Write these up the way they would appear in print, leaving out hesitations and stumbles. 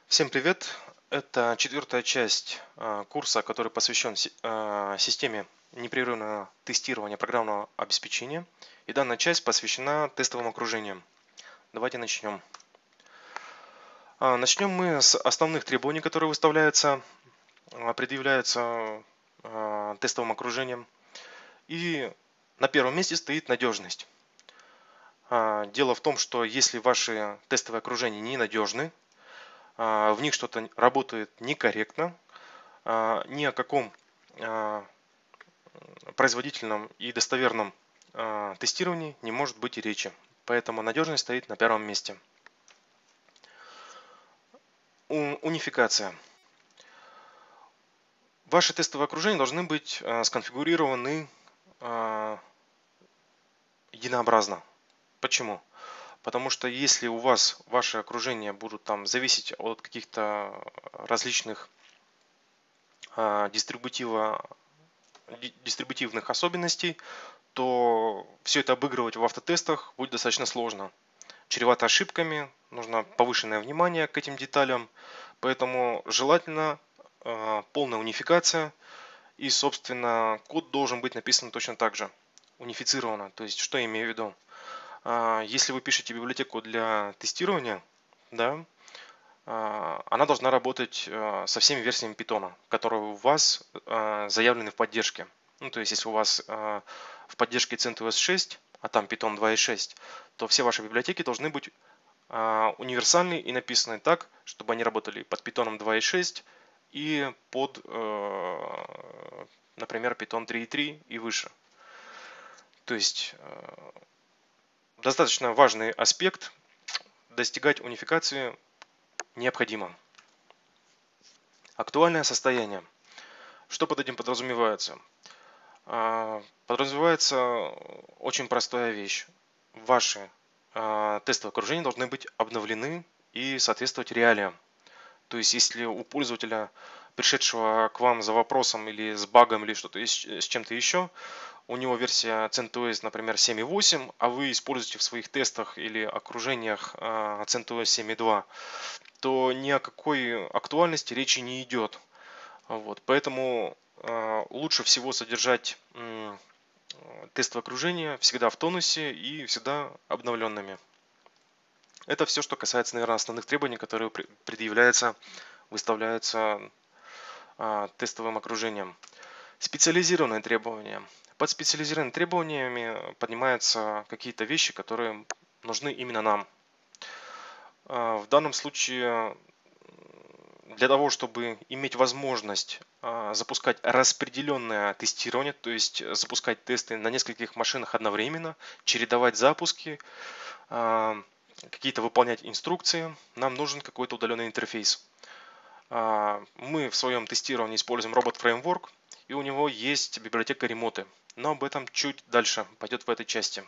Всем привет! Это четвертая часть курса, который посвящен системе непрерывного тестирования программного обеспечения. И данная часть посвящена тестовым окружениям. Давайте начнем. Начнем мы с основных требований, которые предъявляются тестовым окружением. И на первом месте стоит надежность. Дело в том, что если ваши тестовые окружения ненадежны, в них что-то работает некорректно, ни о каком производительном и достоверном тестировании не может быть и речи. Поэтому надежность стоит на первом месте. Унификация. Ваши тестовые окружения должны быть сконфигурированы единообразно. Почему? Потому что если у вас ваши окружения будут там зависеть от каких-то различных дистрибутивных особенностей, то все это обыгрывать в автотестах будет достаточно сложно. Чревато ошибками, нужно повышенное внимание к этим деталям, поэтому желательно полная унификация, и, собственно, код должен быть написан точно так же, унифицированно. То есть, что я имею в виду? Если вы пишете библиотеку для тестирования, да, она должна работать со всеми версиями Python, которые у вас заявлены в поддержке. Ну, то есть, если у вас в поддержке CentOS 6, а там Python 2.6, то все ваши библиотеки должны быть универсальны и написаны так, чтобы они работали под Python 2.6 и под, например, Python 3.3 и выше. То есть, достаточно важный аспект, достигать унификации необходимо. Актуальное состояние. Что под этим подразумевается? Подразумевается очень простая вещь. Ваши тестовые окружения должны быть обновлены и соответствовать реалиям. То есть, если у пользователя, пришедшего к вам за вопросом или с багом или что-то с чем-то еще, у него версия CentOS, например, 7.8, а вы используете в своих тестах или окружениях CentOS 7.2, то ни о какой актуальности речи не идет. Вот, поэтому лучше всего содержать тестовые окружения всегда в тонусе и всегда обновленными. Это все, что касается, наверное, основных требований, которые выставляются тестовым окружением. Специализированные требования. Под специализированными требованиями поднимаются какие-то вещи, которые нужны именно нам. В данном случае, для того, чтобы иметь возможность запускать распределенное тестирование, то есть запускать тесты на нескольких машинах одновременно, чередовать запуски, какие-то выполнять инструкции, нам нужен какой-то удаленный интерфейс. Мы в своем тестировании используем Robot Framework, и у него есть библиотека ремоты, но об этом чуть дальше пойдет в этой части.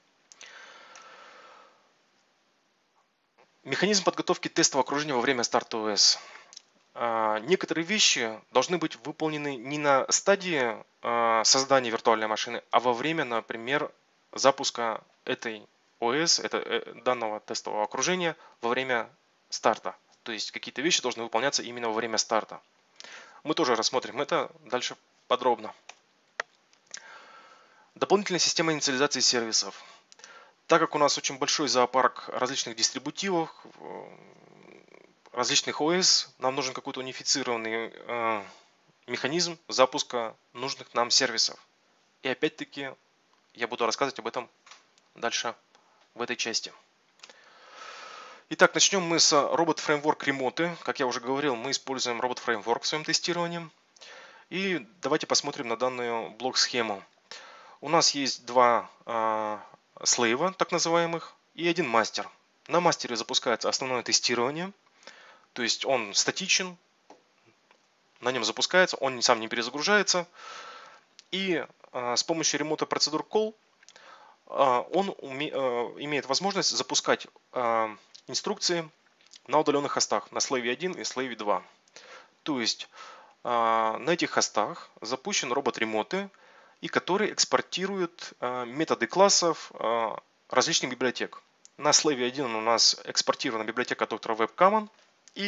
Механизм подготовки тестового окружения во время старта ОС. Некоторые вещи должны быть выполнены не на стадии создания виртуальной машины, а во время, например, запуска этой ОС, данного тестового окружения во время старта. То есть какие-то вещи должны выполняться именно во время старта. Мы тоже рассмотрим это дальше подробно. Дополнительная система инициализации сервисов. Так как у нас очень большой зоопарк различных дистрибутивов, различных ОС, нам нужен какой-то унифицированный механизм запуска нужных нам сервисов. И опять-таки я буду рассказывать об этом дальше в этой части. Итак, начнем мы с Robot Framework Remote. Как я уже говорил, мы используем Robot Framework в своем тестировании. И давайте посмотрим на данную блок-схему. У нас есть два слейва, так называемых, и один мастер. На мастере запускается основное тестирование. То есть он статичен, на нем запускается, он сам не перезагружается. И с помощью ремонта процедур call он имеет возможность запускать инструкции на удаленных хостах, на слейве 1 и слейве 2. То есть на этих хостах запущен робот ремоты, и который экспортирует методы классов различных библиотек. На слейве 1 у нас экспортирована библиотека доктора WebCommon, и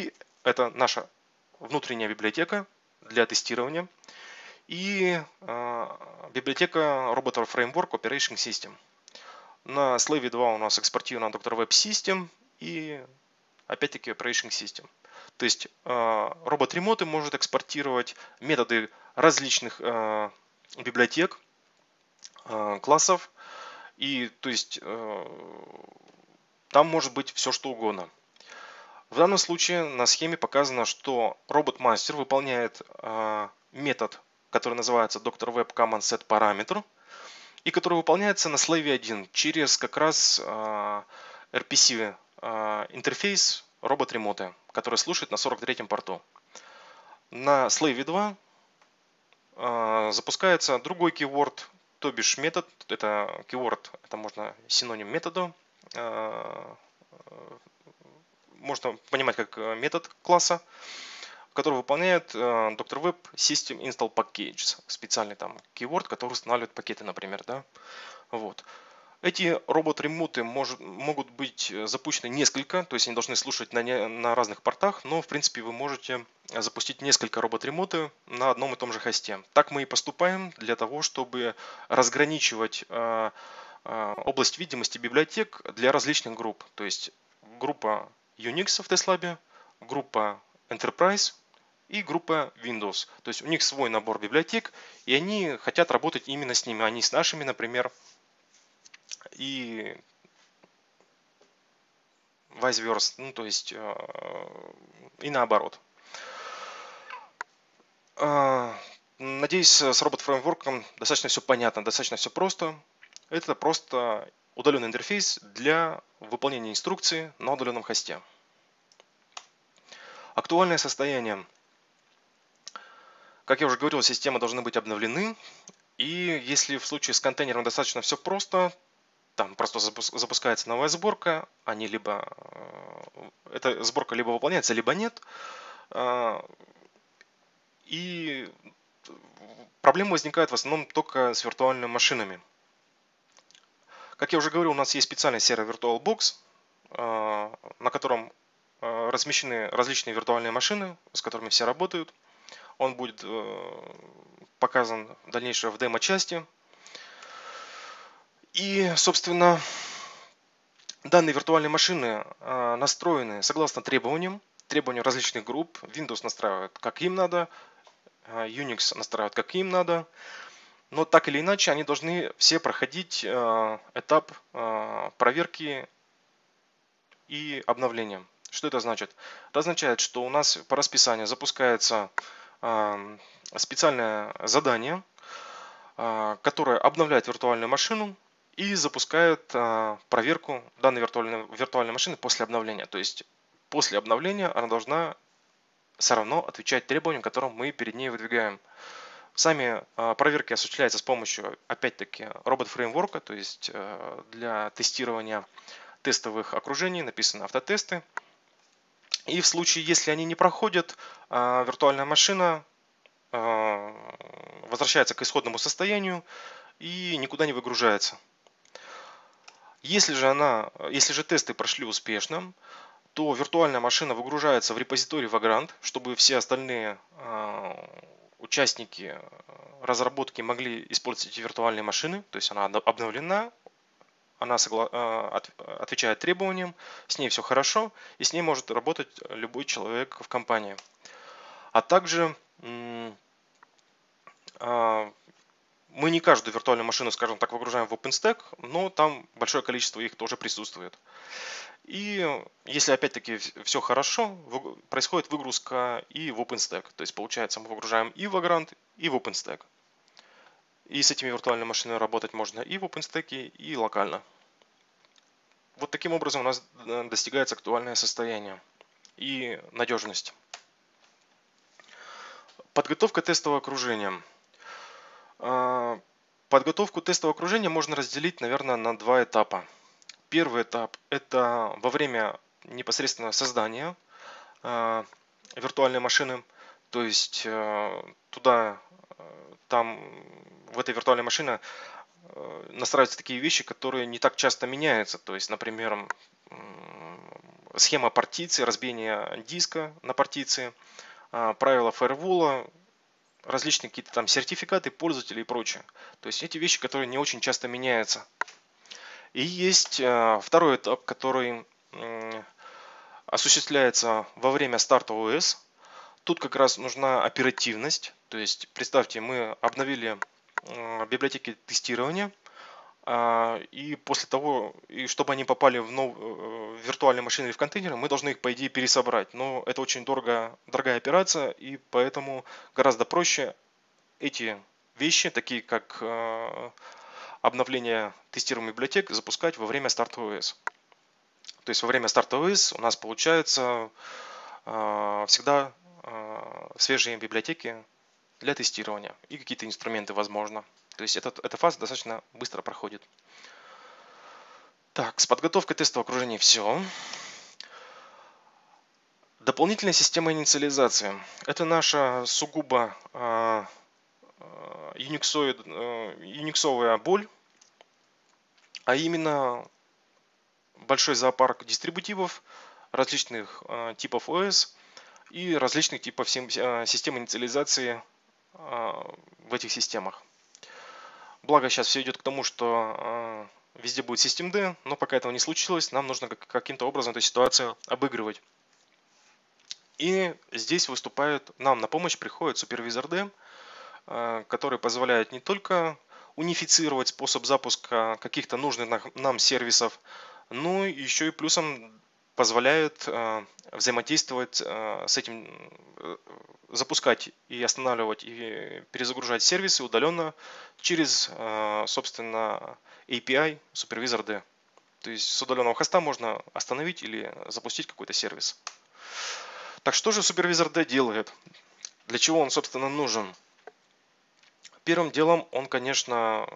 это наша внутренняя библиотека для тестирования и библиотека Robot Framework Operation System. На слэве 2 у нас экспортирована Dr. Web System и опять-таки Operation System. То есть робот Remote может экспортировать методы различных библиотек, классов, и то есть там может быть все что угодно. В данном случае на схеме показано, что робот-мастер выполняет метод, который называется Dr. Web Command Set Parameter, и который выполняется на слэве 1 через как раз RPC интерфейс робот Remote, который слушает на 43-м порту. На слэве 2 запускается другой keyword, то бишь метод. Это keyword, это можно синоним методу. Можно понимать как метод класса, который выполняет Dr. Web System Install Packages. Специальный там keyword, который устанавливает пакеты, например. Да? Вот. Эти робот-ремоты могут быть запущены несколько, то есть они должны слушать на разных портах, но в принципе вы можете запустить несколько робот-ремоты на одном и том же хосте. Так мы и поступаем для того, чтобы разграничивать область видимости библиотек для различных групп. То есть группа Unix в TestLab, группа Enterprise и группа Windows. То есть у них свой набор библиотек, и они хотят работать именно с ними, а не с нашими, например, и vice versa, ну, то есть и наоборот. Надеюсь, с робот-фреймворком достаточно все понятно, достаточно все просто. Это просто удаленный интерфейс для выполнения инструкции на удаленном хосте. Актуальное состояние. Как я уже говорил, системы должны быть обновлены. И если в случае с контейнером достаточно все просто, там просто запускается новая сборка, эта сборка либо выполняется, либо нет. И проблемы возникают в основном только с виртуальными машинами. Как я уже говорил, у нас есть специальный сервер VirtualBox, на котором размещены различные виртуальные машины, с которыми все работают. Он будет показан дальнейшее в демо-части. И, собственно, данные виртуальные машины настроены согласно требованиям различных групп. Windows настраивает как им надо, Unix настраивает как им надо. Но так или иначе они должны все проходить этап проверки и обновления. Что это значит? Это означает, что у нас по расписанию запускается специальное задание, которое обновляет виртуальную машину и запускает проверку данной виртуальной машины после обновления. То есть после обновления она должна все равно отвечать требованиям, которые мы перед ней выдвигаем. Сами проверки осуществляются с помощью, опять-таки, робот-фреймворка, то есть для тестирования тестовых окружений написаны автотесты. И в случае, если они не проходят, виртуальная машина возвращается к исходному состоянию и никуда не выгружается. Если же тесты прошли успешно, то виртуальная машина выгружается в репозиторий Vagrant, чтобы все остальные участники разработки могли использовать эти виртуальные машины. То есть она обновлена, она отвечает требованиям, с ней все хорошо, и с ней может работать любой человек в компании. А также мы не каждую виртуальную машину, скажем так, выгружаем в OpenStack, но там большое количество их тоже присутствует. И если опять-таки все хорошо, происходит выгрузка и в OpenStack. То есть получается мы выгружаем и в Vagrant, и в OpenStack. И с этими виртуальными машинами работать можно и в OpenStack, и локально. Вот таким образом у нас достигается актуальное состояние и надежность. Подготовка тестового окружения. Подготовку тестового окружения можно разделить, наверное, на два этапа. Первый этап – это во время непосредственно создания виртуальной машины. То есть в этой виртуальной машине настраиваются такие вещи, которые не так часто меняются. То есть, например, схема партиции, разбиение диска на партиции, правила фаервола, различные какие-то там сертификаты пользователей и прочее. То есть эти вещи, которые не очень часто меняются. И есть второй этап, который осуществляется во время старта ОС. Тут как раз нужна оперативность. То есть представьте, мы обновили библиотеки тестирования, и после того, и чтобы они попали в виртуальные машины или в контейнеры, мы должны их, по идее, пересобрать. Но это очень дорогая операция, и поэтому гораздо проще эти вещи, такие как обновление тестируемых библиотек, запускать во время старта ОС. То есть во время старта ОС у нас получается всегда свежие библиотеки для тестирования и какие-то инструменты, возможно. То есть эта фаза достаточно быстро проходит. Так, с подготовкой тестового окружения все. Дополнительная система инициализации. Это наша сугубо юниксовая боль, а именно большой зоопарк дистрибутивов различных типов ОС и различных типов систем инициализации в этих системах. Благо сейчас все идет к тому, что везде будет systemd, но пока этого не случилось, нам нужно каким-то образом эту ситуацию обыгрывать. И здесь нам на помощь приходит SupervisorD, который позволяет не только унифицировать способ запуска каких-то нужных нам сервисов, но еще и плюсом позволяет взаимодействовать с этим, запускать и останавливать и перезагружать сервисы удаленно через, собственно, API SupervisorD. То есть с удаленного хоста можно остановить или запустить какой-то сервис. Так что же SupervisorD делает? Для чего он, собственно, нужен? Первым делом он, конечно,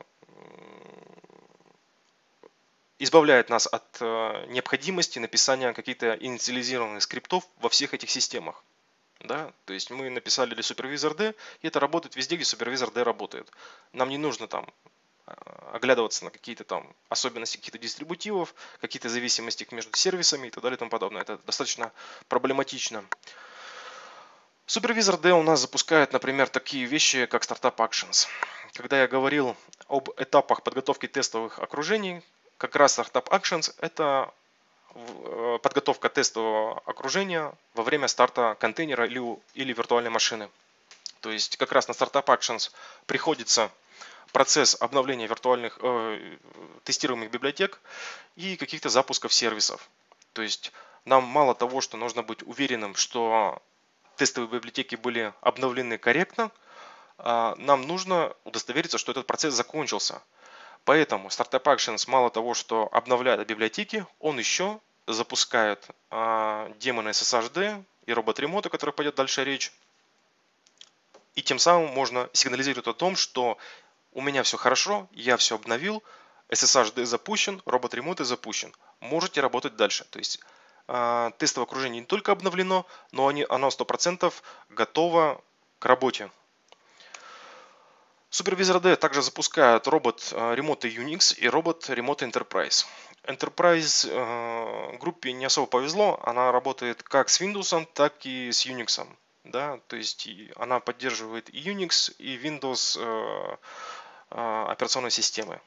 избавляет нас от необходимости написания каких-то инициализированных скриптов во всех этих системах. Да? То есть мы написали для SupervisorD, и это работает везде, где SupervisorD работает. Нам не нужно там оглядываться на какие-то там особенности каких-то дистрибутивов, какие-то зависимости между сервисами и так далее и тому подобное. Это достаточно проблематично. SupervisorD у нас запускает, например, такие вещи, как Startup Actions. Когда я говорил об этапах подготовки тестовых окружений, как раз Startup Actions – это подготовка тестового окружения во время старта контейнера или виртуальной машины. То есть как раз на Startup Actions приходится процесс обновления виртуальных тестируемых библиотек и каких-то запусков сервисов. То есть нам мало того, что нужно быть уверенным, что тестовые библиотеки были обновлены корректно, нам нужно удостовериться, что этот процесс закончился. Поэтому Startup Actions мало того, что обновляет библиотеки, он еще запускает демоны SSHD и робот-ремонт, о которых пойдет дальше речь. И тем самым можно сигнализировать о том, что у меня все хорошо, я все обновил, SSHD запущен, робот-ремонт запущен. Можете работать дальше. То есть тестовое окружение не только обновлено, но оно 100% готово к работе. SupervisorD также запускает робот Remote Unix и робот Remote Enterprise. Enterprise группе не особо повезло, она работает как с Windows, так и с Unix. Да? То есть она поддерживает и Unix, и Windows операционной системы.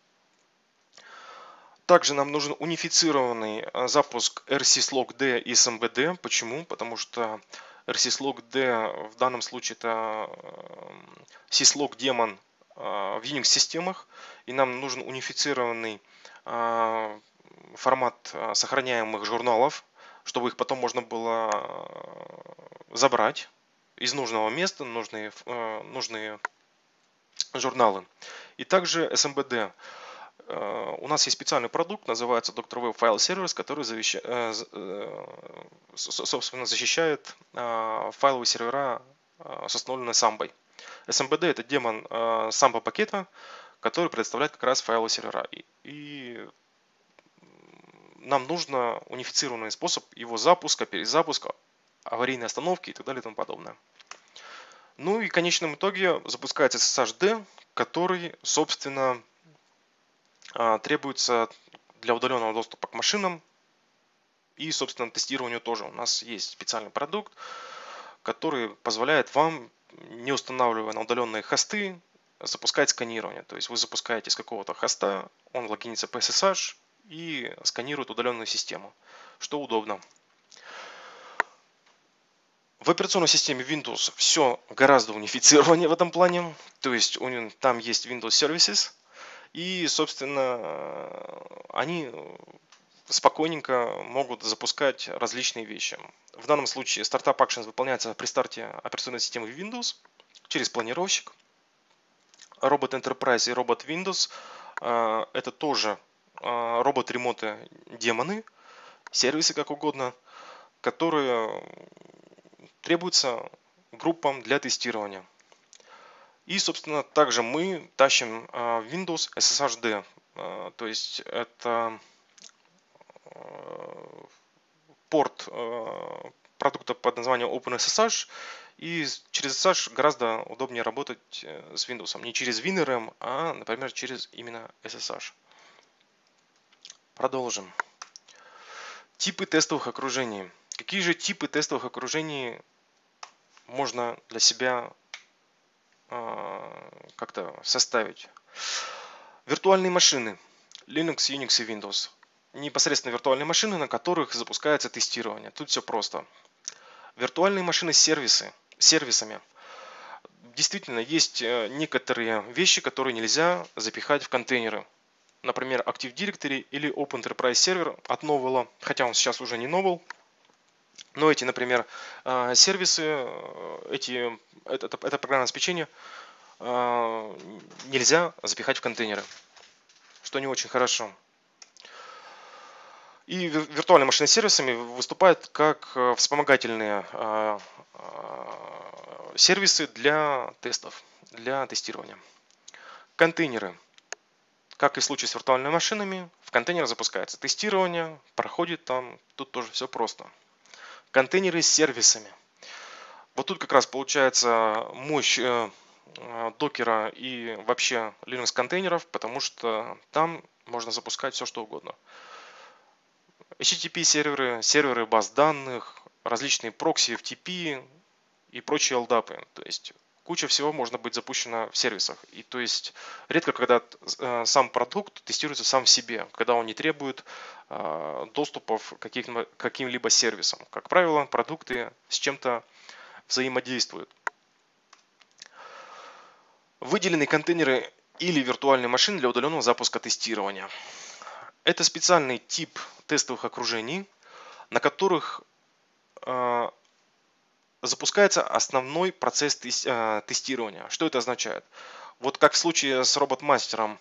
Также нам нужен унифицированный запуск rsyslog-d и smbd. Почему? Потому что rsyslog-d в данном случае это syslog демон в Unix системах, и нам нужен унифицированный формат сохраняемых журналов, чтобы их потом можно было забрать из нужного места, нужные журналы. И также SMBD. У нас есть специальный продукт, называется Dr. Web File Servers, который собственно защищает файловые сервера с установленной самбой. SMBD это демон самбо пакета, который предоставляет как раз файловые сервера. И нам нужно унифицированный способ его запуска, перезапуска, аварийной остановки и так далее и тому подобное. Ну и в конечном итоге запускается SSHD, который, собственно, требуется для удаленного доступа к машинам И, собственно, тестированию тоже. У нас есть специальный продукт, который позволяет вам, не устанавливая на удаленные хосты, запускать сканирование. То есть вы запускаете с какого-то хоста, он логинится по SSH и сканирует удаленную систему, что удобно. В операционной системе Windows все гораздо унифицированнее в этом плане. То есть там есть Windows Services, и, собственно, они спокойненько могут запускать различные вещи. В данном случае Startup Actions выполняется при старте операционной системы Windows через планировщик. Робот Enterprise и робот Windows это тоже робот-ремоты демоны, сервисы как угодно, которые требуются группам для тестирования. И, собственно, также мы тащим Windows SSHD, то есть это порт продукта под названием OpenSSH, и через SSH гораздо удобнее работать с Windows. Не через WinRM, а, например, через именно SSH. Продолжим. Типы тестовых окружений. Какие же типы тестовых окружений можно для себя как-то составить? Виртуальные машины. Linux, Unix и Windows. Непосредственно виртуальные машины, на которых запускается тестирование. Тут все просто. Виртуальные машины с сервисами. Действительно, есть некоторые вещи, которые нельзя запихать в контейнеры. Например, Active Directory или Open Enterprise Server от Novell, хотя он сейчас уже не Novell. Но эти, например, сервисы, это программное обеспечение нельзя запихать в контейнеры, что не очень хорошо. И виртуальные машины с сервисами выступают как вспомогательные сервисы для тестов, для тестирования. Контейнеры. Как и в случае с виртуальными машинами, в контейнер запускается тестирование, проходит там, тут тоже все просто. Контейнеры с сервисами. Вот тут как раз получается мощь докера и вообще Linux контейнеров, потому что там можно запускать все что угодно. HTTP серверы баз данных, различные прокси, FTP и прочие LDAP. То есть куча всего может быть запущена в сервисах. И то есть редко, когда сам продукт тестируется сам в себе, когда он не требует доступов к каким-либо сервисам. Как правило, продукты с чем-то взаимодействуют. Выделенные контейнеры или виртуальные машины для удаленного запуска тестирования. Это специальный тип тестовых окружений, на которых запускается основной процесс тестирования. Что это означает? Вот как в случае с робот-мастером,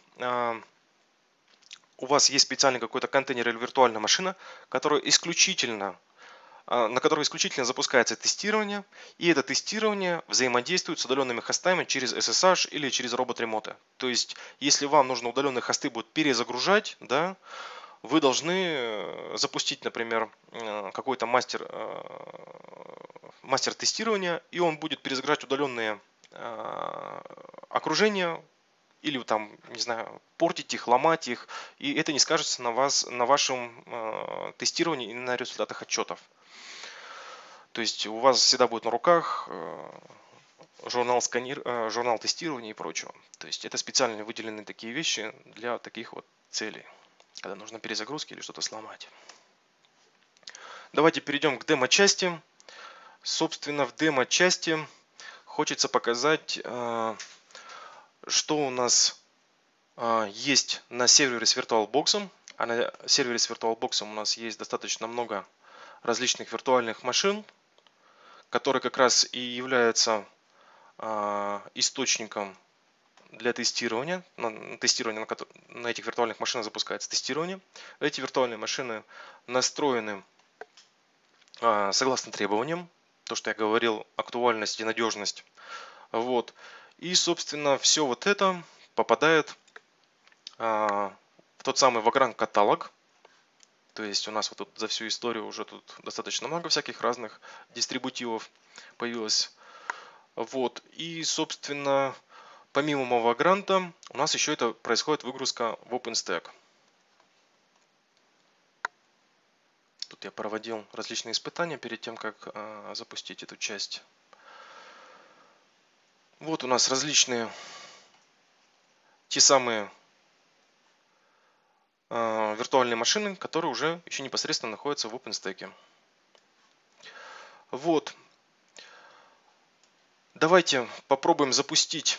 у вас есть специальный какой-то контейнер или виртуальная машина, на которой исключительно запускается тестирование, и это тестирование взаимодействует с удаленными хостами через SSH или через робот-ремоты. То есть, если вам нужно удаленные хосты будут перезагружать, да, вы должны запустить, например, какой-то мастер тестирования, и он будет перезагружать удаленные окружения, или там, не знаю, портить их, ломать их, и это не скажется на вашем тестировании и на результатах отчетов. То есть у вас всегда будет на руках журнал тестирования и прочего. То есть это специально выделены такие вещи для таких вот целей, когда нужно перезагрузки или что-то сломать. Давайте перейдем к демо-части. Собственно, в демо-части хочется показать, что у нас есть на сервере с VirtualBox. А на сервере с VirtualBox у нас есть достаточно много различных виртуальных машин, которые как раз и являются источником для тестирования. На этих виртуальных машинах запускается тестирование. Эти виртуальные машины настроены согласно требованиям. То, что я говорил, актуальность и надежность. Вот. И, собственно, все вот это попадает в тот самый Vagrant каталог. То есть у нас вот тут за всю историю уже тут достаточно много всяких разных дистрибутивов появилось. Вот. И, собственно, помимо Vagrant у нас еще это происходит выгрузка в OpenStack. Тут Тут я проводил различные испытания перед тем, как запустить эту часть. Вот у нас различные те самые виртуальные машины, которые уже еще непосредственно находятся в OpenStack. Вот. Давайте попробуем запустить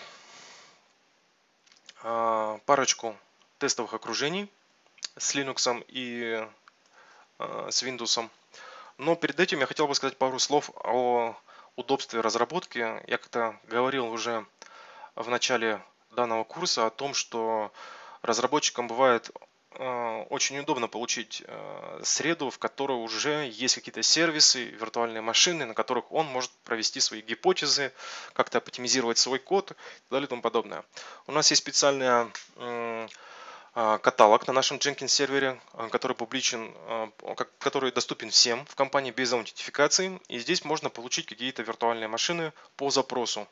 парочку тестовых окружений с Linux и с Windows. Но перед этим я хотел бы сказать пару слов о удобстве разработки. Я как-то говорил уже в начале данного курса о том, что разработчикам бывает очень удобно получить среду, в которой уже есть какие-то сервисы, виртуальные машины, на которых он может провести свои гипотезы, как-то оптимизировать свой код и так далее и тому подобное. У нас есть специальный каталог на нашем Jenkins сервере, который публичен, который доступен всем в компании без аутентификации. И здесь можно получить какие-то виртуальные машины по запросу.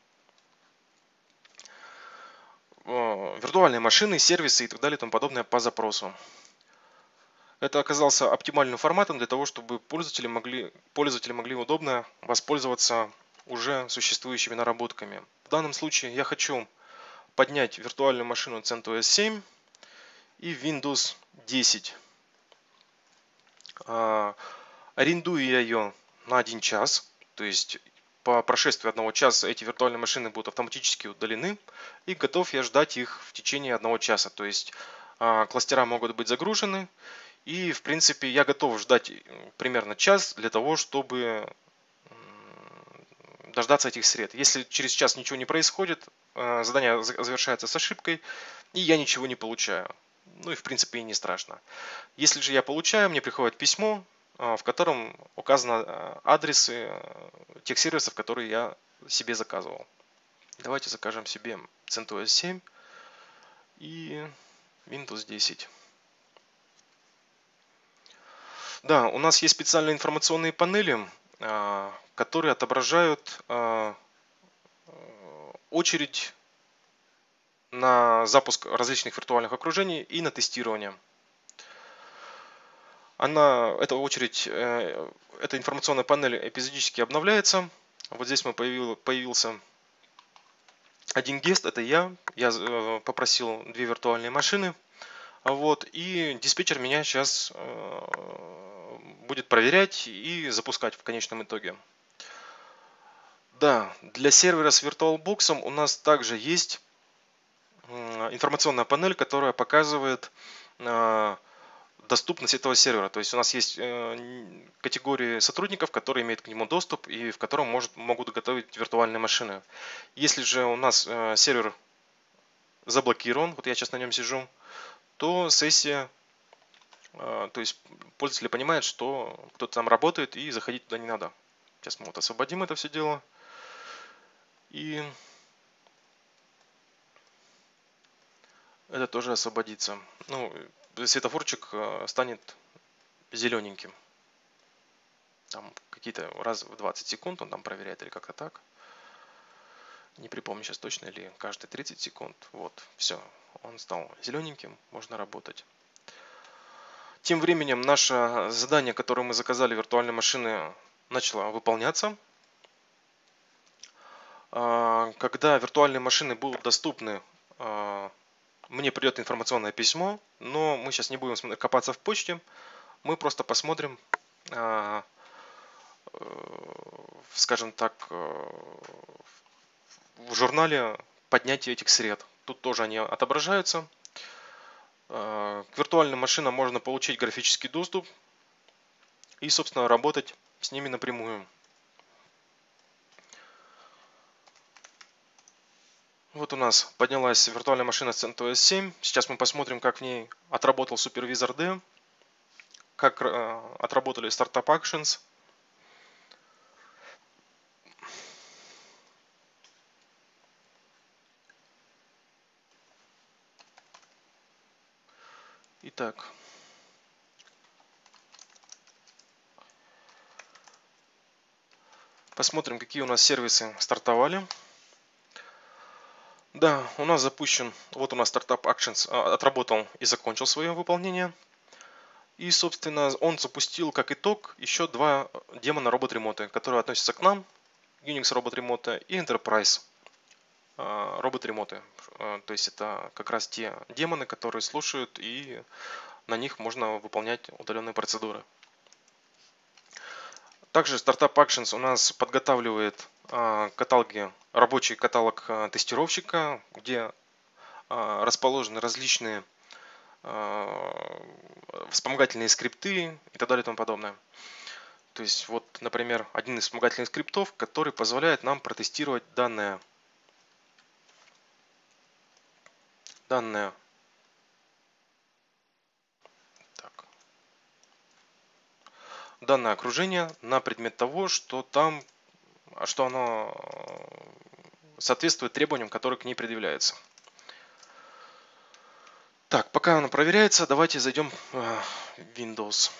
Виртуальные машины, сервисы и так далее и тому подобное по запросу. Это оказался оптимальным форматом для того, чтобы пользователи могли удобно воспользоваться уже существующими наработками. В данном случае я хочу поднять виртуальную машину CentOS 7 и Windows 10. Арендую я ее на 1 час, то есть по прошествии 1 часа эти виртуальные машины будут автоматически удалены, и готов я ждать их в течение 1 часа. То есть кластера могут быть загружены, и в принципе я готов ждать примерно час для того, чтобы дождаться этих сред. Если через час ничего не происходит, задание завершается с ошибкой, и я ничего не получаю. Ну и в принципе и не страшно. Если же я получаю, мне приходит письмо, в котором указаны адресы тех сервисов, которые я себе заказывал. Давайте закажем себе CentOS 7 и Windows 10. Да, у нас есть специальные информационные панели, которые отображают очередь на запуск различных виртуальных окружений и на тестирование. Эта очередь, эта информационная панель эпизодически обновляется. Вот здесь появился один гест, это я. Я попросил 2 виртуальные машины. Вот, и диспетчер меня сейчас будет проверять и запускать в конечном итоге. Да, для сервера с VirtualBox у нас также есть информационная панель, которая показывает доступность этого сервера. То есть у нас есть категории сотрудников, которые имеют к нему доступ и в котором могут готовить виртуальные машины. Если же у нас сервер заблокирован, вот я сейчас на нем сижу, то сессия, то есть пользователи понимают, что кто-то там работает и заходить туда не надо. Сейчас мы вот освободим это все дело. И это тоже освободится. Ну, светофорчик станет зелененьким. Там какие-то раз в 20 секунд он там проверяет или как-то так. Не припомню сейчас точно, или каждые 30 секунд. Вот, все, он стал зелененьким, можно работать. Тем временем наше задание, которое мы заказали виртуальной машины, начало выполняться. Когда виртуальные машины будут доступны, мне придет информационное письмо, но мы сейчас не будем копаться в почте, мы просто посмотрим, скажем так, в журнале поднятия этих сред. Тут тоже они отображаются. К виртуальным машинам можно получить графический доступ и, собственно, работать с ними напрямую. Вот у нас поднялась виртуальная машина CentOS 7. Сейчас мы посмотрим, как в ней отработал супервизор D, как отработали Startup Actions. Итак, посмотрим, какие у нас сервисы стартовали. Да, у нас запущен, вот у нас Startup Actions отработал и закончил свое выполнение. И, собственно, он запустил как итог еще два демона Robot Remote, которые относятся к нам, Unix Robot Remote и Enterprise Robot Remote. То есть это как раз те демоны, которые слушают, и на них можно выполнять удаленные процедуры. Также Startup Actions у нас подготавливает каталоги, рабочий каталог тестировщика, где расположены различные вспомогательные скрипты и так далее и тому подобное. То есть вот, например, один из вспомогательных скриптов, который позволяет нам протестировать данное окружение на предмет того, что оно соответствует требованиям, которые к ней предъявляются. Так, пока оно проверяется, давайте зайдем в Windows.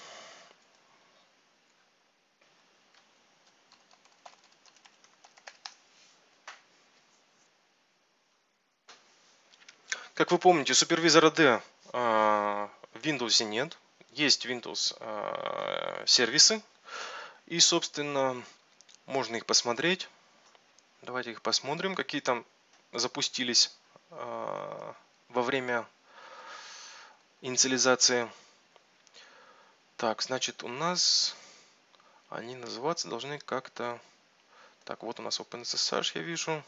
Как вы помните, супервизора D в Windows нет. Есть Windows сервисы. И, собственно, можно их посмотреть. Давайте их посмотрим, какие там запустились во время инициализации. Так, значит, у нас они называться должны как-то... Так, вот у нас OpenSSH я вижу.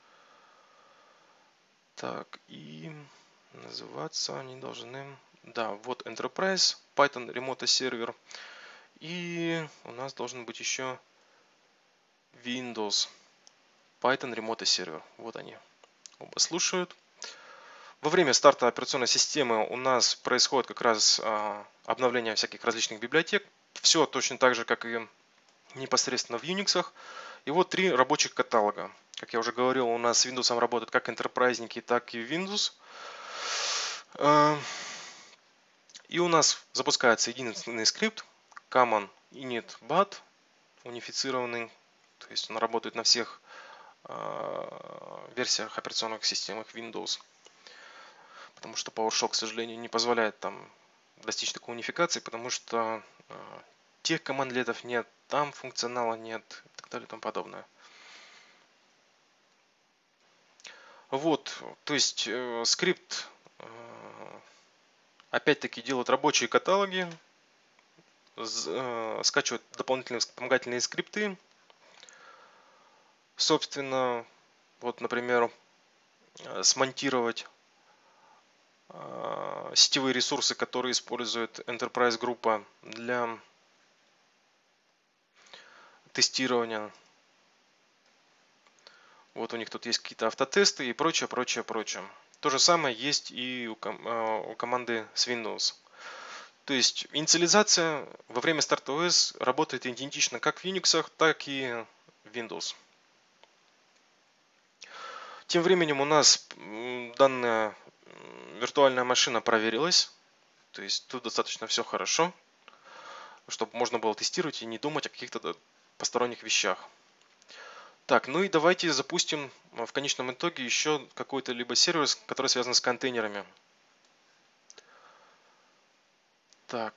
Так, и называться они должны... Да, вот Enterprise, Python Remote Server. И у нас должен быть еще Windows, Python Remote Server. Вот они. Оба слушают. Во время старта операционной системы у нас происходит как раз обновление всяких различных библиотек. Все точно так же, как и непосредственно в Unix. И вот три рабочих каталога. Как я уже говорил, у нас с Windows работают как энтерпрайзники, так и Windows. И у нас запускается единственный скрипт common init bat, унифицированный. То есть он работает на всех версиях операционных систем Windows. Потому что PowerShell, к сожалению, не позволяет там достичь такой унификации, потому что тех командлетов нет, там функционала нет и так далее и тому подобное. Вот, то есть скрипт опять-таки делает рабочие каталоги, скачивает дополнительные вспомогательные скрипты. Собственно, вот, например, смонтировать сетевые ресурсы, которые использует Enterprise группа для тестирования. Вот у них тут есть какие-то автотесты и прочее, прочее, прочее. То же самое есть и у команды с Windows. То есть инициализация во время старта OS работает идентично как в Unix, так и в Windows. Тем временем у нас данная виртуальная машина проверилась. То есть тут достаточно все хорошо, чтобы можно было тестировать и не думать о каких-то посторонних вещах. Так, ну и давайте запустим в конечном итоге еще какой-то либо сервис, который связан с контейнерами. Так,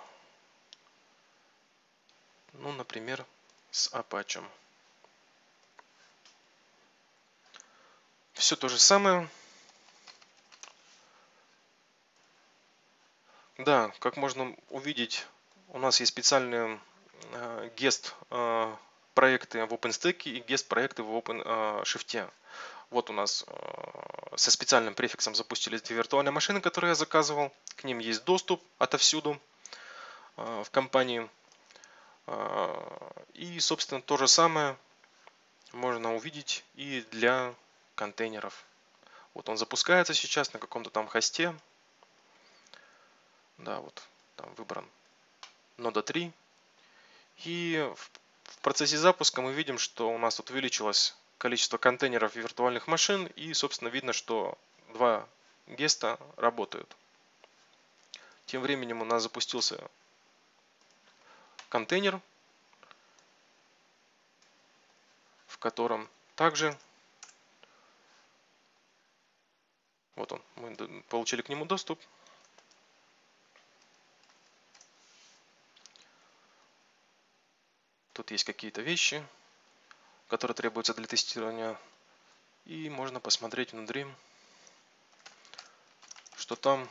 ну, например, с Apache. Все то же самое. Да, как можно увидеть, у нас есть специальные guest проекты в OpenStack и guest проекты в OpenShift. Вот у нас со специальным префиксом запустились две виртуальные машины, которые я заказывал. К ним есть доступ отовсюду в компании. И, собственно, то же самое можно увидеть и для контейнеров. Вот он запускается сейчас на каком-то там хосте. Да, вот там выбран нода 3. И в процессе запуска мы видим, что у нас тут увеличилось количество контейнеров и виртуальных машин. И, собственно, видно, что два геста работают. Тем временем у нас запустился контейнер, в котором также вот он, мы получили к нему доступ. Тут есть какие-то вещи, которые требуются для тестирования. И можно посмотреть внутри, что там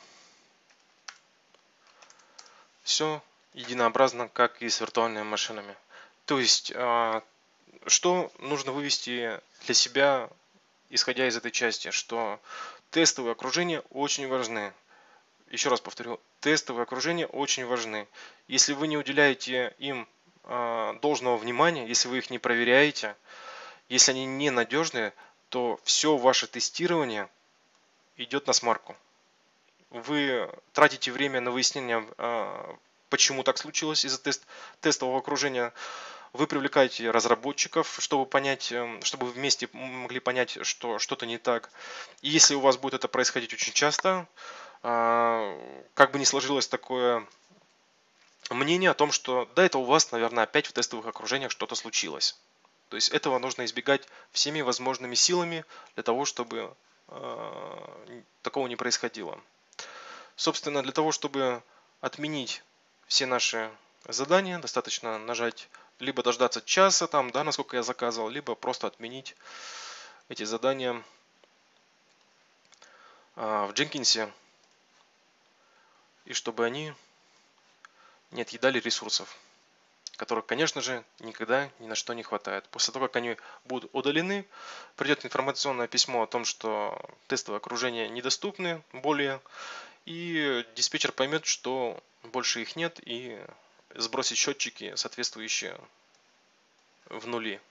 все единообразно, как и с виртуальными машинами. То есть, что нужно вывести для себя, исходя из этой части, что тестовые окружения очень важны. Еще раз повторю, тестовые окружения очень важны. Если вы не уделяете им должного внимания, если вы их не проверяете, если они ненадежные, то все ваше тестирование идет на смарку. Вы тратите время на выяснение, почему так случилось из-за тестового окружения. Вы привлекаете разработчиков, чтобы понять, чтобы вы вместе могли понять, что что-то не так. И если у вас будет это происходить очень часто, как бы ни сложилось такое мнение о том, что да, это у вас, наверное, опять в тестовых окружениях что-то случилось. То есть этого нужно избегать всеми возможными силами для того, чтобы такого не происходило. Собственно, для того, чтобы отменить все наши задания, достаточно нажать, либо дождаться часа, там, да, насколько я заказывал, либо просто отменить эти задания в Jenkins, и чтобы они не отъедали ресурсов, которых, конечно же, никогда ни на что не хватает. После того, как они будут удалены, придет информационное письмо о том, что тестовые окружения недоступны более, и диспетчер поймет, что больше их нет, и сбросит счетчики, соответствующие в нули.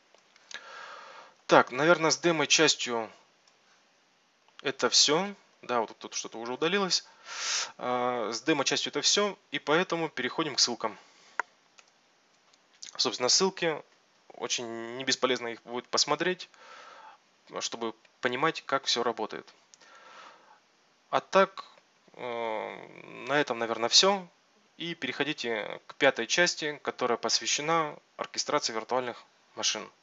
Так, наверное, с демо-частью это все. Да, вот тут что-то уже удалилось. С демо-частью это все, и поэтому переходим к ссылкам. Собственно, ссылки, очень не бесполезно их будет посмотреть, чтобы понимать, как все работает. А так, на этом, наверное, все. И переходите к пятой части, которая посвящена оркестрации виртуальных машин.